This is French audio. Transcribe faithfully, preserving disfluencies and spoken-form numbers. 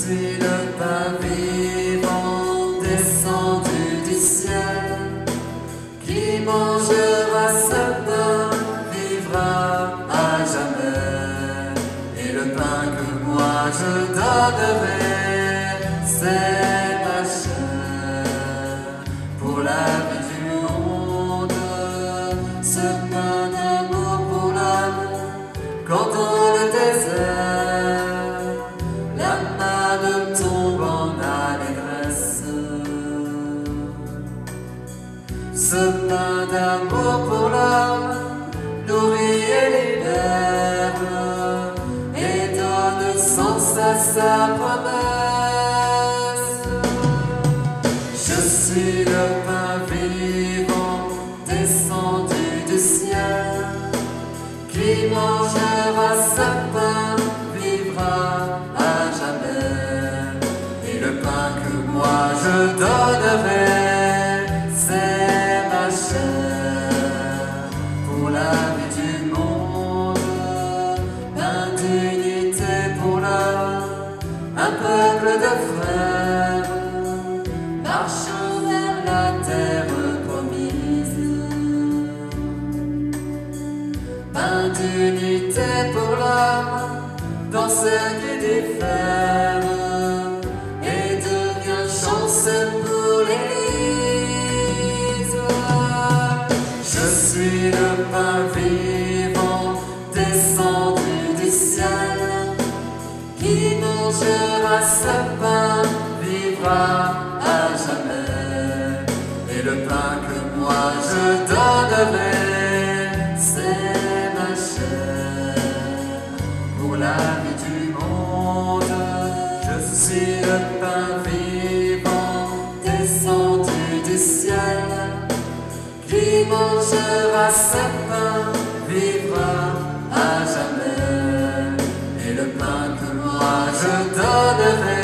suis le pain vivant descendu du ciel. Qui mangera ce pain vivra à jamais. Et le pain que moi je donnerai, c'est ma chair pour la vie du monde. Ce pain d'amour pour l'âme, quand dans le désert la manne tombe en allégresse. Ce pain d'amour pour l'âme nourrit et libère et donne sens à sa promesse. Je suis le pain vivant descendu du ciel. Qui mangera ce pain vivra à jamais. Et le pain que moi je donnerai, c'est ma chair pour la vie du monde. Pain d'unité pour l'homme, un peuple de frères, marchant vers la terre promise. Pain d'unité pour l'homme, dans ce qui diffère, et devient chance pour l'Église. Je suis le pain vivant descendu du ciel. Qui mangera ce pain vivra à jamais. Et le pain que moi je donnerai, c'est ma chair pour la vie du monde. Je suis le pain vivant descendu du ciel. Qui mangera ce pain vivra à jamais. Et le pain que moi je donnerai,